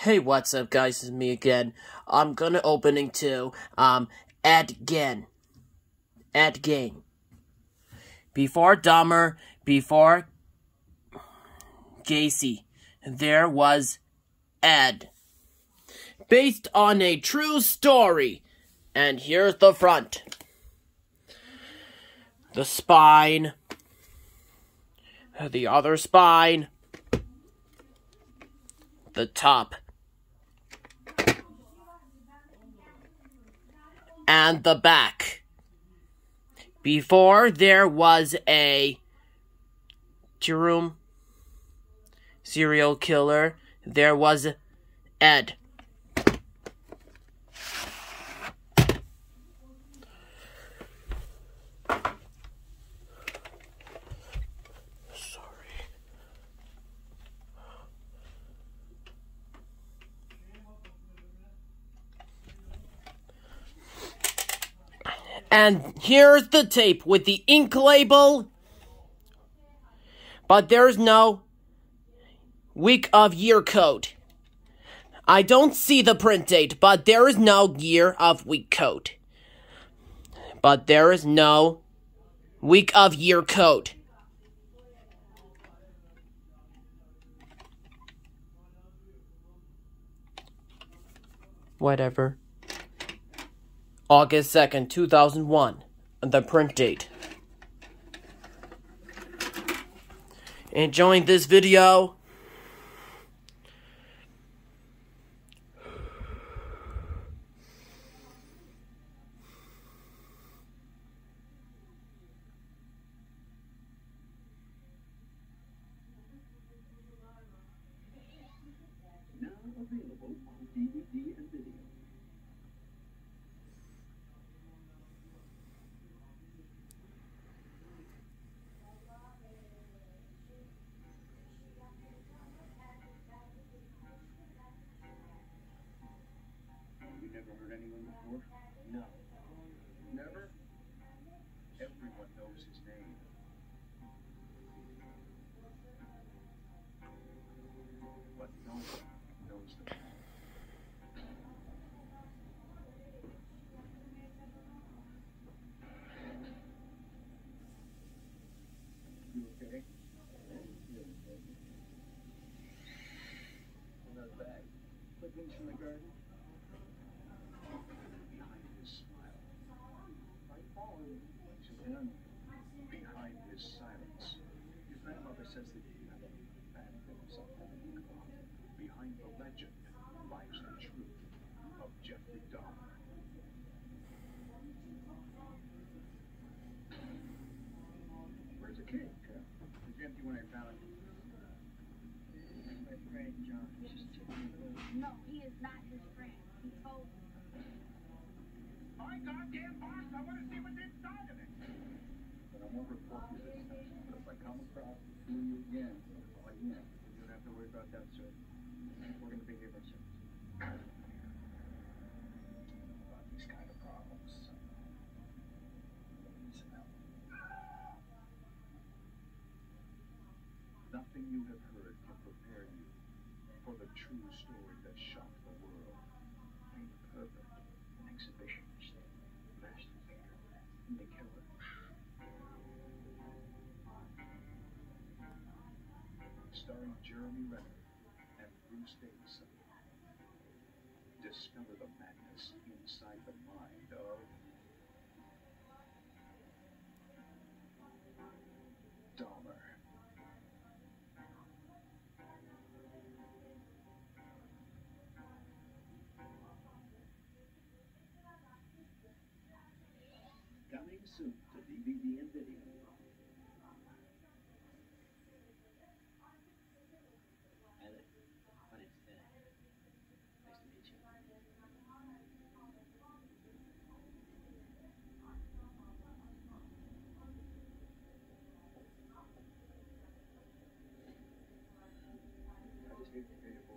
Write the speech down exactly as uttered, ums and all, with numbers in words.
Hey, what's up, guys? It's me again. I'm gonna opening to um Ed Gein. Ed Gein. Before Dahmer, before Gacy, there was Ed. Based on a true story. And here's the front. The spine. The other spine. The top. And the back. Before there was a Jerome serial killer, there was Ed. And here's the tape with the ink label. But there's no week of year code. I don't see the print date, but there is no year of week code. But there is no week of year code. Whatever. August second, two thousand one, the print date. Enjoying this video? Now available on D V D and video. You never heard anyone before? No. Never? Everyone knows his name. But no one knows the man. You okay? Another bag. Clippings from the garden? Behind his smile. I'm following. Sit down. Behind his silence. Your grandmother says that you have a bad thing or something. Behind the legend lies the truth of Jeffrey Dahmer. Where's the cake? It's empty when I found it. My friend John just took me away. No, he is not his friend. He told me. My goddamn box! I want to see what's inside of it! But I won't report you this time. But if I come across the two of you again, I'll call you in. You don't have to worry about that, sir. We're going to be here soon. About these kind of problems. Listen up. Nothing you have heard can prepare you for the true story that shocked the world. I'm perfect. An exhibitionist. Master painter. And the killer. Starring Jeremy Renner and Bruce Davison. Discover the madness inside the mind of Dahmer. Coming soon to D V D and video. Alec, my name's Ed. Nice to meet you. I just hate to hear your